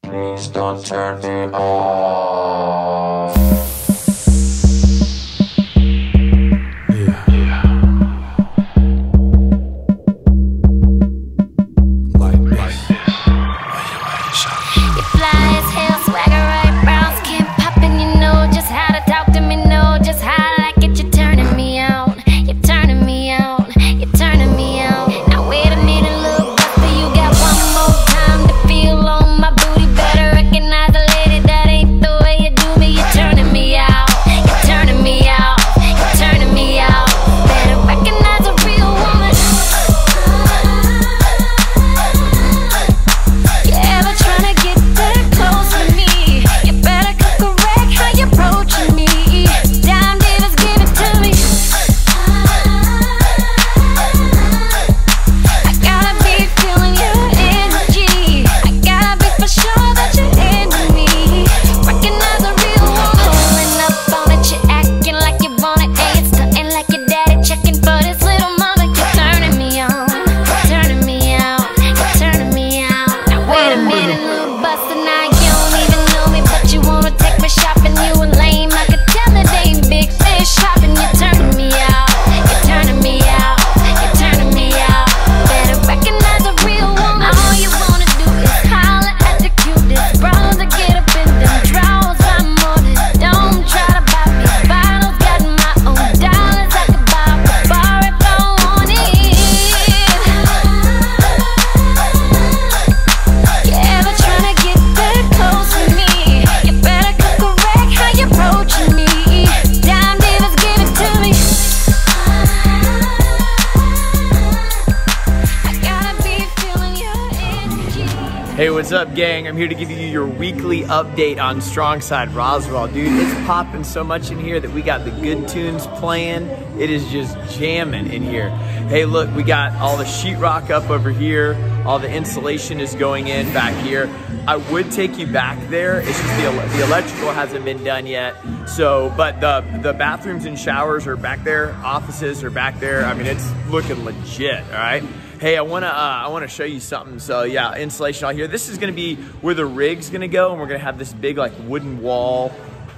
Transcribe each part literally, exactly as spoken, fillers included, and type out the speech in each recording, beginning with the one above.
Please don't turn me off. Hey, what's up, gang? I'm here to give you your weekly update on STRONGSIDE Roswell. Dude, it's popping so much in here that we got the good tunes playing. It is just jamming in here. Hey, look, we got all the sheetrock up over here. All the insulation is going in back here. I would take you back there. It's just the, the electrical hasn't been done yet. So, but the, the bathrooms and showers are back there. Offices are back there. I mean, it's looking legit, all right? Hey, I wanna uh, I wanna show you something. So yeah, insulation out here. This is gonna be where the rig's gonna go, and we're gonna have this big like wooden wall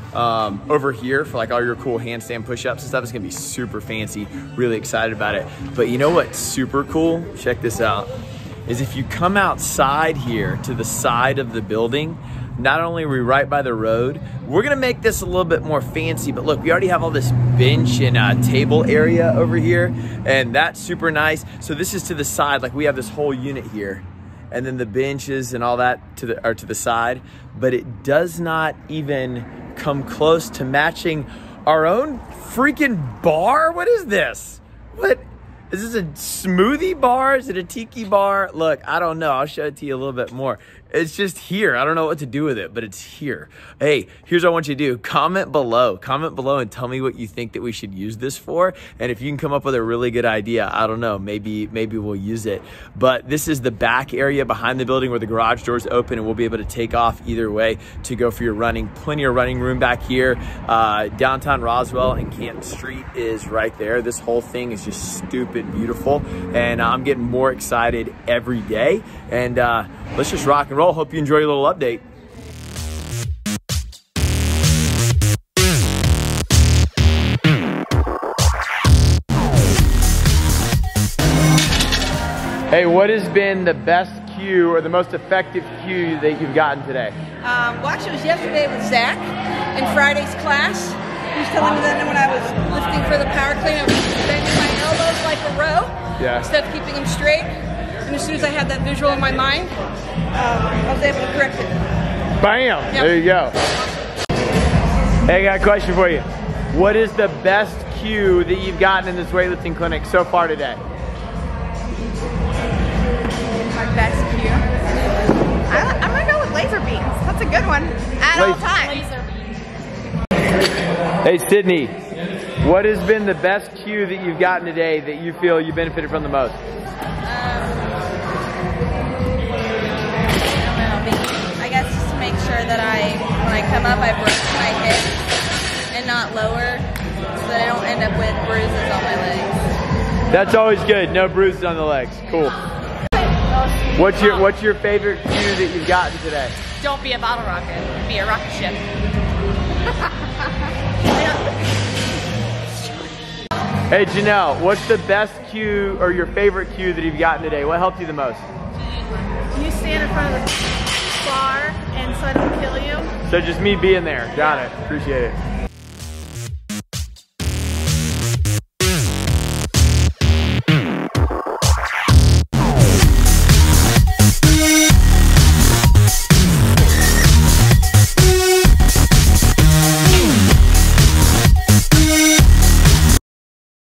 um, over here for like all your cool handstand push-ups and stuff. It's gonna be super fancy. Really excited about it. But you know what's super cool? Check this out. Is if you come outside here to the side of the building, not only are we right by the road, we're gonna make this a little bit more fancy, but look, we already have all this bench and uh, table area over here, and that's super nice. So this is to the side, like we have this whole unit here, and then the benches and all that to the, are to the side, but it does not even come close to matching our own freaking bar. What is this? What? Is this a smoothie bar? Is it a tiki bar? Look, I don't know. I'll show it to you a little bit more. It's just here. I don't know what to do with it, but it's here. Hey, here's what I want you to do. Comment below. Comment below and tell me what you think that we should use this for. And if you can come up with a really good idea, I don't know, maybe maybe we'll use it. But this is the back area behind the building where the garage doors open, and we'll be able to take off either way to go for your running. Plenty of running room back here. Uh, downtown Roswell and Canton Street is right there. This whole thing is just stupid beautiful, and uh, I'm getting more excited every day. And uh, let's just rock and roll. Hope you enjoy your little update. Hey, what has been the best cue or the most effective cue that you've gotten today? Um, well, actually, it was yesterday with Zach in Friday's class. He was telling me that when I was lifting for the power clean, I was bending my elbows like a row yeah. instead of keeping them straight. And as soon as I had that visual in my mind, um, I was able to correct it. Bam! Yep. There you go. Hey, I got a question for you. What is the best cue that you've gotten in this weightlifting clinic so far today? My best cue? I, I'm gonna go with laser beams. That's a good one. At all times. Hey, Sydney. What has been the best cue that you've gotten today that you feel you benefited from the most? I guess just to make sure that I, when I come up, I brace my hips and not lower, so that I don't end up with bruises on my legs. That's always good. No bruises on the legs. Cool. What's your What's your favorite cue that you've gotten today? don't be a bottle rocket, be a rocket ship. Hey Janelle, what's the best cue or your favorite cue that you've gotten today? What helped you the most? You stand in front of the bar and so I don't kill you. So just me being there. Got it. Appreciate it.